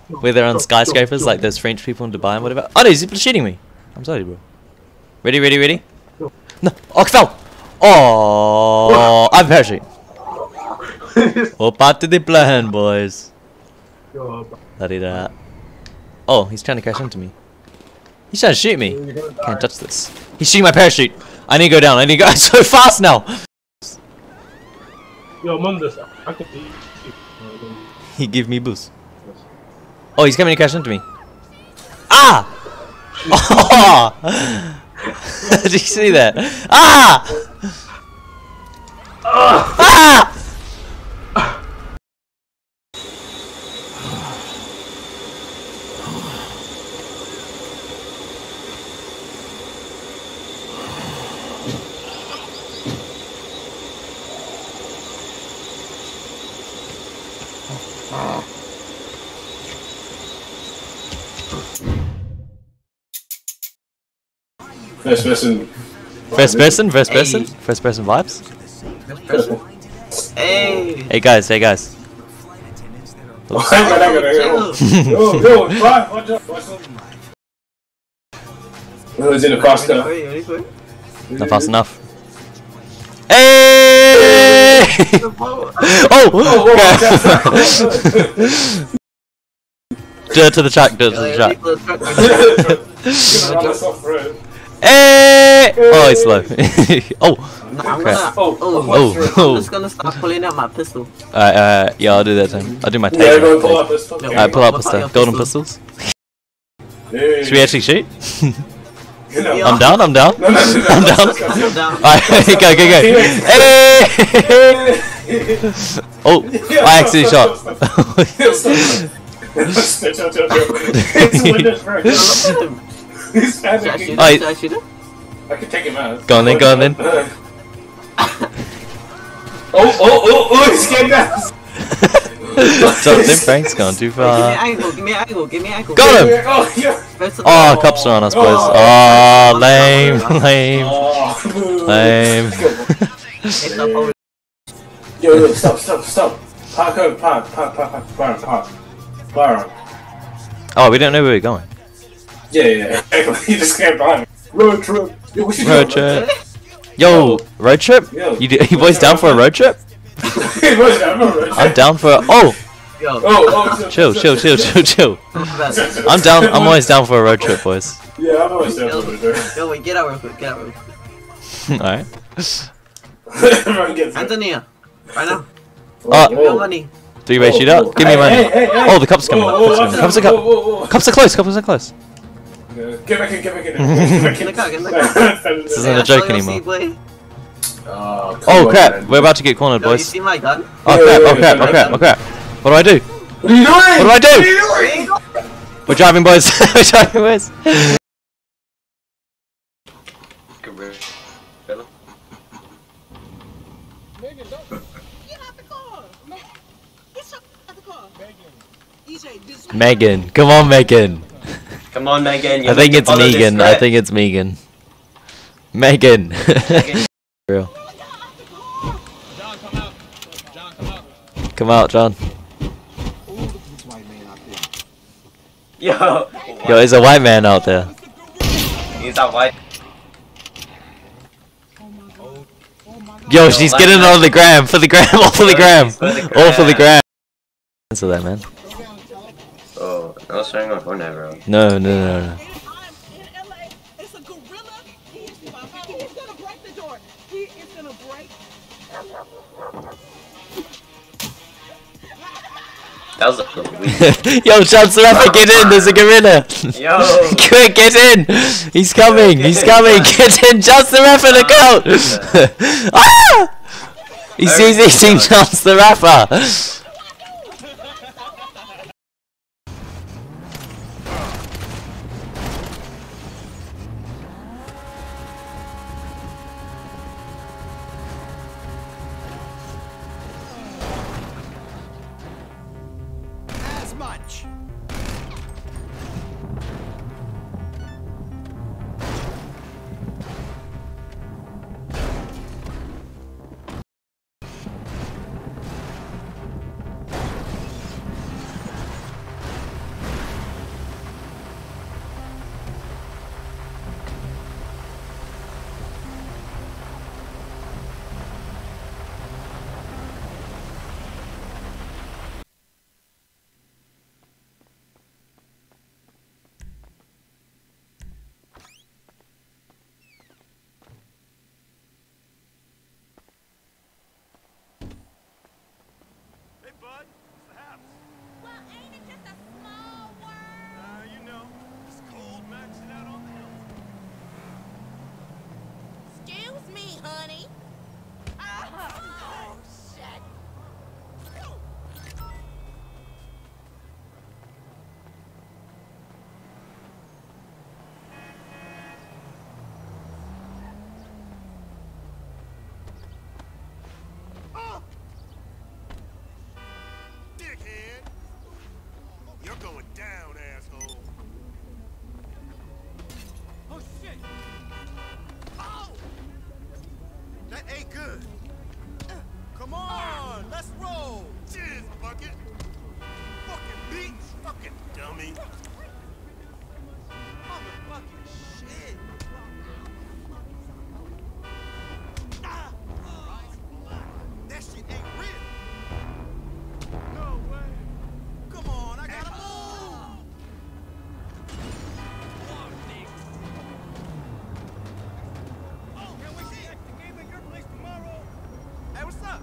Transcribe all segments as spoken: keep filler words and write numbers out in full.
where they're on skyscrapers like those French people in Dubai and whatever. Oh no, he's shooting me. I'm sorry, bro. Ready, ready, ready? No. Oh, I fell. Oh, I'm parachute. Oh, part to the plan, boys. La-di-da. Oh, he's trying to crash into me. He's trying to shoot me. Can't touch this. He's shooting my parachute. I need to go down. I need to go. I'm so fast now. Yo, Mundus, I can see you. He give me boost. Oh, he's coming to crash into me. Ah! Oh! Did you see that? Ah! Ah! First person. First person, first person, hey. First person vibes. First person. Hey. Hey guys, hey guys. Yo, yo, watch out, watch out. No, it's in the fast car. Not fast enough. Hey! Oh! Do it to the track, do it to the track. Hey! Oh, he's slow. Oh! No, I'm crap. gonna, oh, oh, Oh, oh. I'm just gonna start pulling out my pistol. Alright, uh, yeah, I'll do that time. I'll do my tape. Yeah, go pull up pistol. Alright, pull out pistol. Golden pistols. Should we actually shoot? I'm down, I'm down. No, no, no, no, I'm down. I'm down. Alright, go, go, go. Hey! Oh, I actually shot. He's panicking. Oh, Should I shoot him? I can take him out. go on then, go on then. Oh, oh, oh, oh, he's getting down. Something, Frank's gone too Give me far. angle, give me angle, give me angle. Got him! Oh, yeah. Oh, cops are on us, boys. Oh, lame, lame, Oh, lame. Yo, yo, stop, stop, stop. Park up, park, park, park, park, park, park. Park. Oh, we don't know where we're going. Yeah, yeah, yeah. You just can't buy me. Road trip. Yo, what you Road doing, trip. Yo, road trip? Yo. You, do, you boys down for a road trip? I'm down for a... Oh! Yo. Oh, oh, Chill, chill, chill, chill, chill. I'm down, I'm always down for a road trip, boys. Yeah, I'm always down Yo, for it. yo, wait, get out real quick, get out real quick. Alright. Everyone gets it. Antonia, right now. Oh, Give me your money. three-way shootout? Give me Hey, money. hey, hey, hey. Oh, the cops coming. Whoa, whoa, Cops coming. Cops are whoa, co- whoa, whoa. Cops are close, cops are close. Get back in, get back in. Get back Get in the car, get in the car. This isn't a joke anymore. Oh, Oh crap, we're about to get cornered, Yo, you boys. see my gun? Oh crap, oh crap, oh crap, oh crap. What do I do? What are you doing? What do I do? What are you doing? We're driving, boys. We're driving, boys. Megan, come on, Megan. Come on, Megan. I think it's Megan. I think it's Megan. Megan. Real. Come out, John. Yo. Yo, there's a white man out there. He's a white. Yo, she's getting on the gram. For the gram. All for the gram. All for the gram. Answer that, man. Oh, I was trying on Fortnite, bro. No, no, no, no. That was a Yo, Chance the Rapper, get in, there's a gorilla! Yo! Quick, get in! He's coming, he's coming, get in, Chance the Rapper, look out! Ah! He sees eating Chance the Rapper! Much. bud? What's the haps? Well, ain't it just a small world? Uh, you know, it's cold maxing out on the hills. Excuse me, honey. Oh, shit. Dickhead! You're going down, asshole. Oh, shit! Oh! That ain't good. Come on, let's roll. Cheers, bucket. Fucking beats, fucking dummy. Motherfucking shit. Ah. That shit ain't real. No way. Come on, I gotta move. Oh, can we see the game at your place tomorrow? Hey, what's up?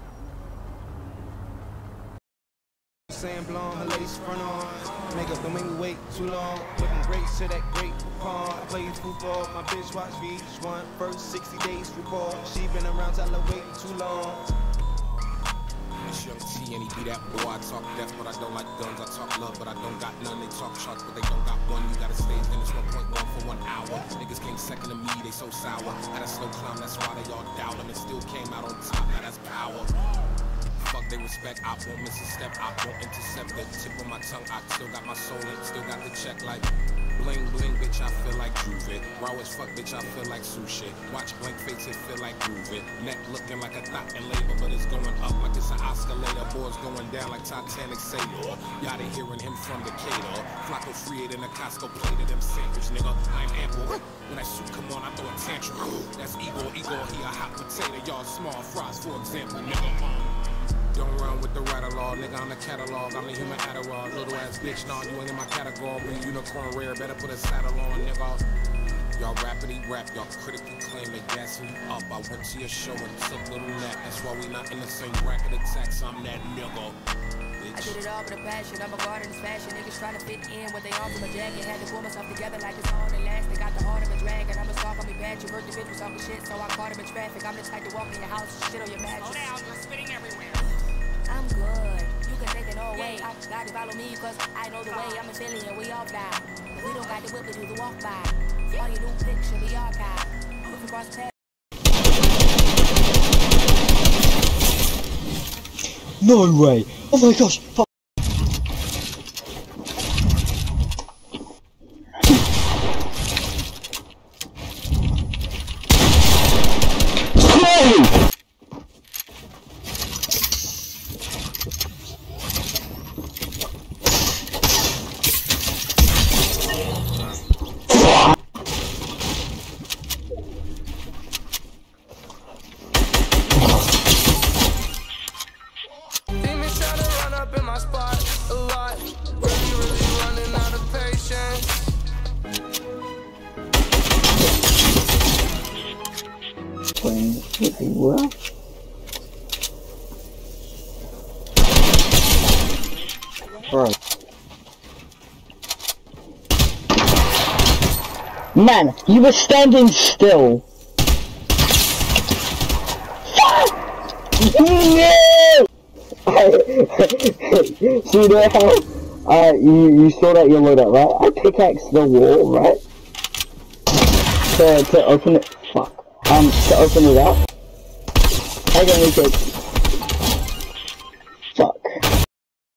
Sand blonde, her lace front on. Makeup don't make me wait too long. Looking great to that great coupon. I play football, my bitch watch V H one. First sixty days report. She been around till I wait too long. It's Young T and he be that boy. I talk death, but I don't like guns. I talk love, but I don't got none. They talk sharks, but they don't got one. You gotta stay in this one point one for one hour. Niggas came second to me, they so sour. Had a slow climb, that's why they all doubt him. And still came out on top, now that's power. Fuck they respect, I won't miss a step, I won't intercept the tip on my tongue. I still got my soul in, still got the check like bling bling, bitch, I feel like Groove It. Raw as fuck, bitch, I feel like sushi. Watch blank face, it feel like Groove It. Neck looking like a thought and labor, but it's going up like it's an escalator. Boys going down like Titanic sailor. Y'all they hearing him from Decatur. Flacco freed in a Costco plated them sandwich, nigga. I'm ample. When that suit come on, I throw a tantrum. That's Igor, Igor, he a hot potato. Y'all small fries, for example, nigga. Don't run with the rattle-law, nigga, I'm the catalog, I'm the human Adderall, little ass bitch, nah, you ain't in my category, unicorn rare, better put a saddle on, nigga. Y'all rappity rap, y'all critically claim they gassing you up. I went to your show and took little nap, that's why we not in the same bracket of tax, I'm that nigga. I did it all with a passion, I'm a guard in this fashion. Niggas trying to fit in what they on from a jacket. Had to pull myself together like it's all and last. They got the heart of a dragon, I'm a stalk on me bad. You heard the bitch was talking shit, so I caught him in traffic. I'm the type to walk in your house and shit on your mattress. Slow down, you're spitting everywhere. I'm good, you can take it all away. I gotta follow me cause I know the way. I'm a Philly and we all fly. If we don't got the whip, we do the walk by. All your new pics should be archived. If we cross paths. No way! Oh my gosh! Fuck. Well, bro, man, you were standing still. No! See there how uh you you saw that you load up, right? I pickaxed the wall, right? To to open it. Fuck. Um, to open it up. I can make it.